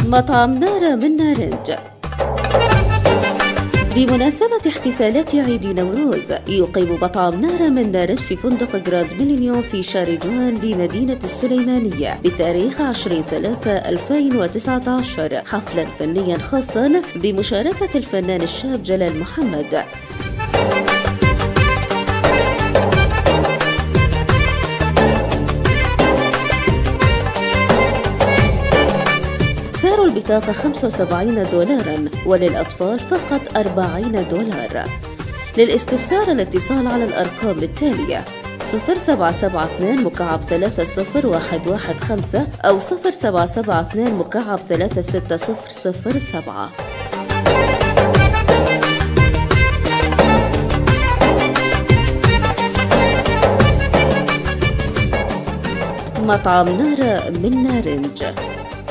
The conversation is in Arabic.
مطعم نارا من نارنج. بمناسبة احتفالات عيد نوروز، يقيم مطعم نارا من نارنج في فندق جراند ميلينيوم في شارجوان بمدينة السليمانية بتاريخ 20/3/2019 حفلا فنيا خاصا بمشاركة الفنان الشاب جلال محمد. سعر البطاقة $75 وللأطفال فقط $40. للاستفسار الاتصال على الأرقام التالية 0772-30-115 أو 0772-360007. مطعم نارا من نارنج.